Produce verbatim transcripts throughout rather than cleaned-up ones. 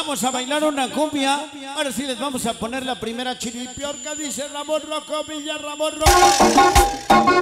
Vamos a bailar una cumbia. Ahora sí les vamos a poner la primera chiripiorca. Dice Ramón Rocco, Villa Ramón Rocco.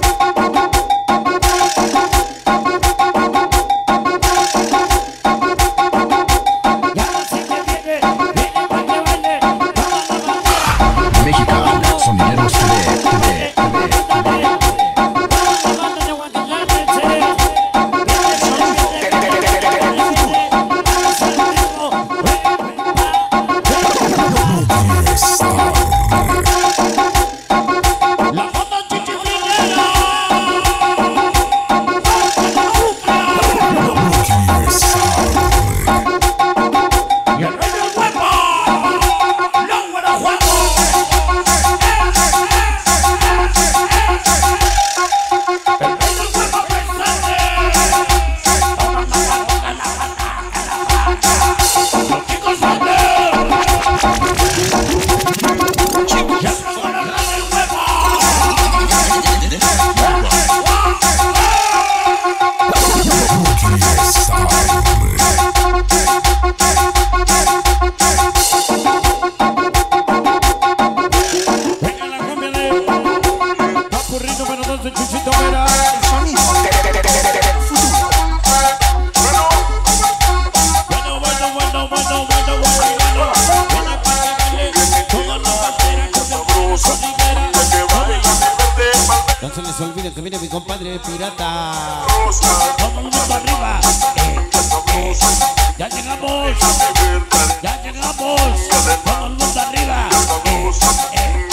No se les olvide que viene mi compadre pirata. Todo el mundo arriba. Eh, eh. Ya llegamos. Ya llegamos. Todo el mundo arriba. Eh, eh.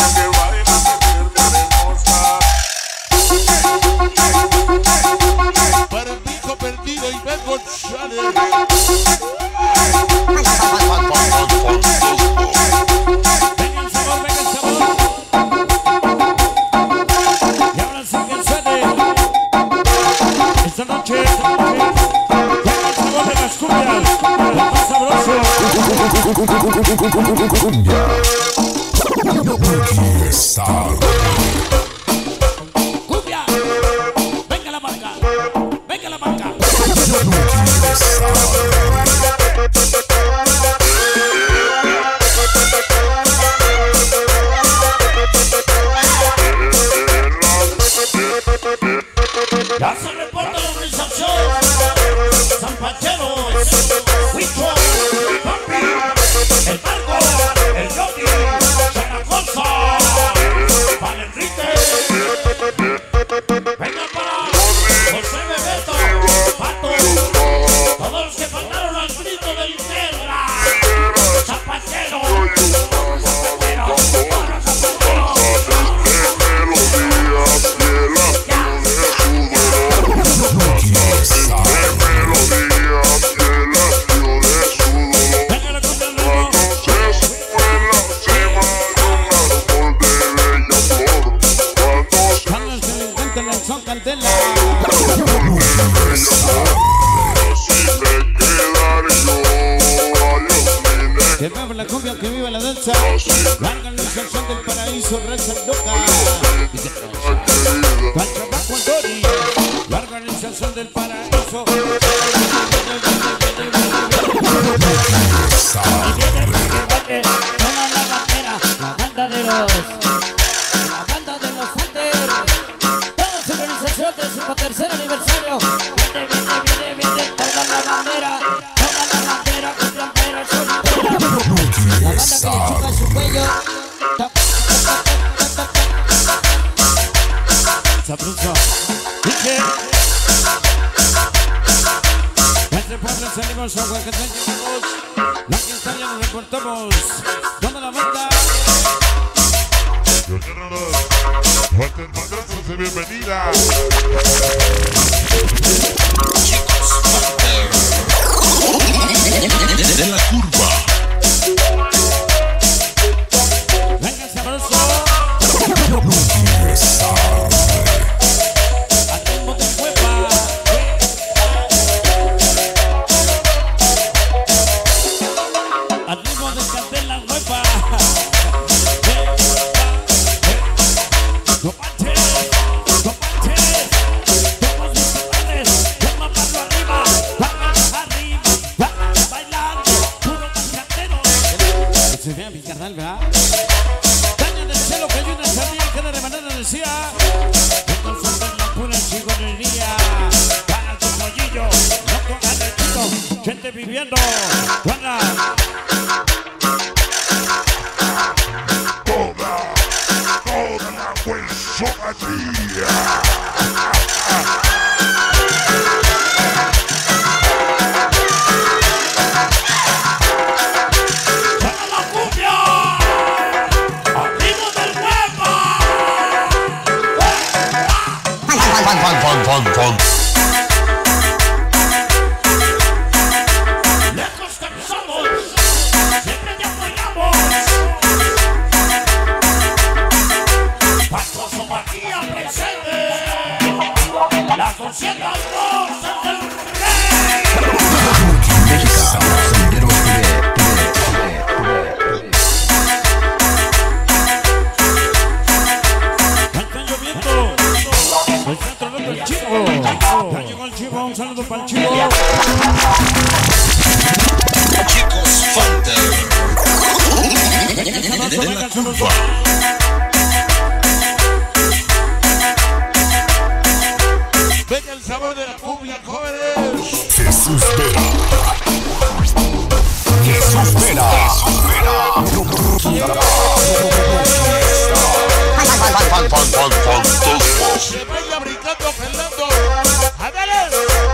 Para el pico perdido y Ben González. Venga el sabor, venga el sabor. Y ahora sí que suene. Esta noche, esta noche. Venga el sabor de las cumbias. Lo más sabroso. Cumbia. Aquí está. Cumbia. Venga la marca. Venga la marca. Ya se reporta la organización. Zampacheros, Huicho, Papi, el Marco, el Yogi, Zaragoza, para Enrique. Venga para José Bebeto, Pato, todos los que faltaron al grito del guerra. Zampacheros, todos los zapateros, todos los zapateros. Son Candela. Que viva la cumbia, que viva la danza. Larga la canción del paraíso, reza el loca. Para trabajo en Dori. Larga la canción del paraíso. Y viene para que baile toda la bandera, la banda de los, la banda de los Andes. De su tercer aniversario. Viene, viene, viene, viene toda la bandera. Toda la bandera, cumbiambera, solitera. La banda que le choca su cuello. Sabroso. Dice. Entre pueblos salimos a Huacatán, llegamos. La que está ya nos reportamos. Toda la banda. Fuertes madrazos de bienvenida. De la curva. Venga sabroso. Al ritmo de hueva. Al ritmo de Candela hueva. No manches, no manches, todos mis padres, llama para arriba, va arriba, va bailando, se vea mi carnal, ¿verdad? Daña en el cielo que hay una sardina que de manera decía. Entonces ver la pura chigonería. Para tu pollillo, loco arrechito, gente viviendo. Juana. Toda, toda la huesomatría. Fun, fun, fun. Lejos que somos, siempre te apoyamos. Pastoso Matías presente, las doscientas voces del rey. Está lloviendo. Está tronando el chivo. Ya llegó el chivo, un saludo para el chivo. Chicos Fanter. De la curva. Venga el sabor de la cumbia, jóvenes. Jesús Vera. Jesús Vera. Fan, fan, fan, fan, fan. Se vaya brincando, Fernando. ¡Ándale!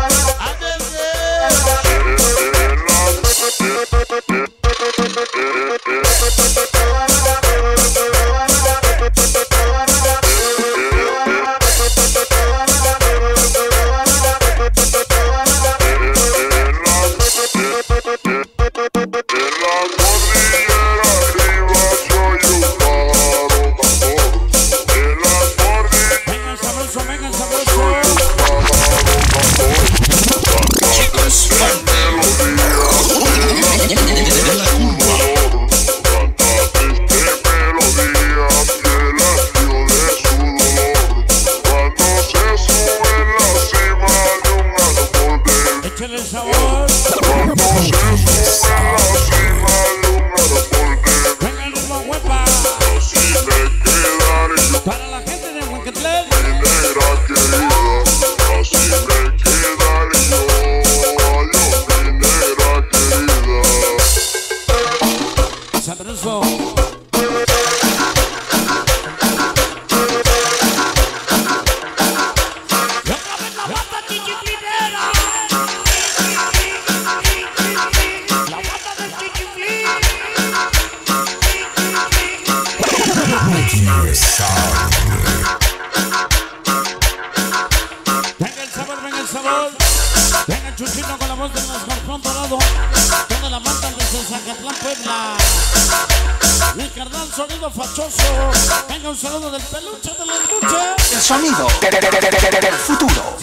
El sonido de, de, de, de, de, de, del futuro.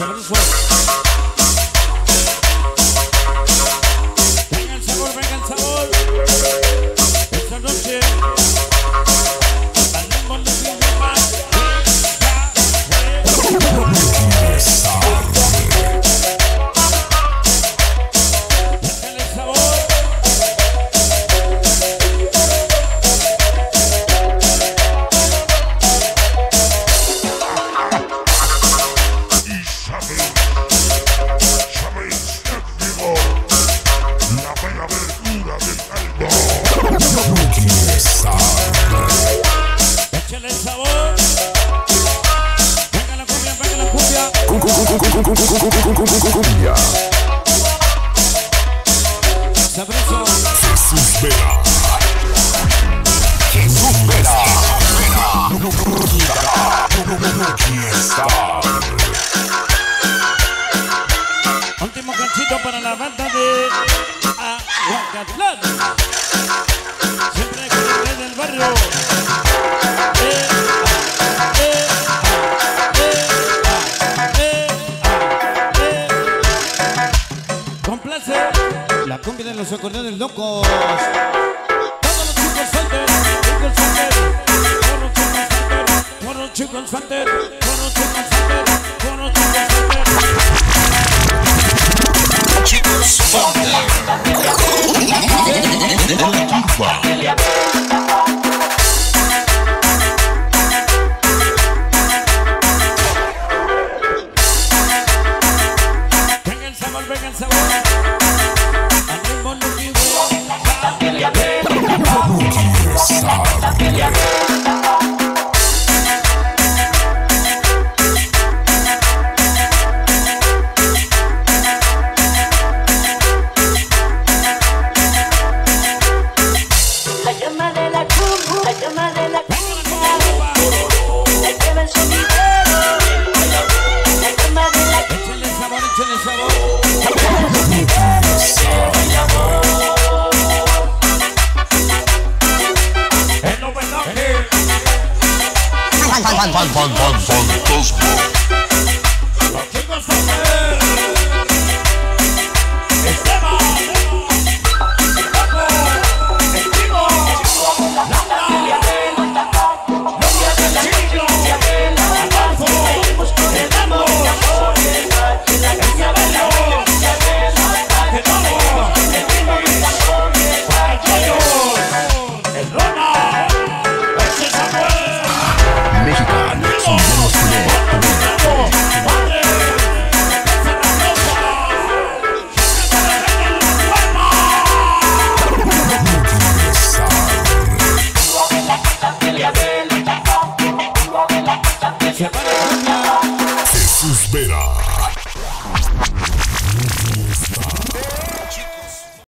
Venga el sabor, venga el sabor. Esta noche salimos de mi mamá. Venga el sabor. Cumbia. Sabroso. Jesús Vera. Jesús Vera. Último canchito para la banda de Aguacatlán. Siempre con el rey del barrio. Eh, eh, la cumbia de los acordeones locos. Todos los chicos Fanter, chicos Fanter, por los chicos Fanter, por los chicos Fanter, por los chicos Fanter, por los chicos Fanter. Chicos Fanter. De la curva. La llama de la cumbia, la llama de la cumbia, la lleva el sonidero. La llama de la Échale sabor, échale sabor. El homenaje. Fan, fan, fan, fan, fan, fan, fantasma.